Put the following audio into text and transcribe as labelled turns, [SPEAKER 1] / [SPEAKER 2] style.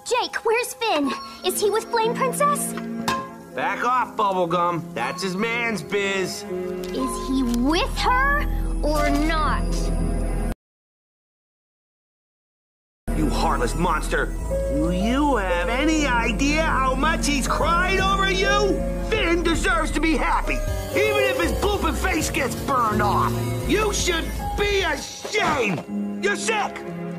[SPEAKER 1] Jake, where's Finn? Is he with Flame Princess?
[SPEAKER 2] Back off, Bubblegum. That's his man's biz.
[SPEAKER 1] Is he with her or not?
[SPEAKER 2] You heartless monster. Do you have any idea how much he's cried over you? Finn deserves to be happy, even if his blooping face gets burned off. You should be ashamed. You're sick.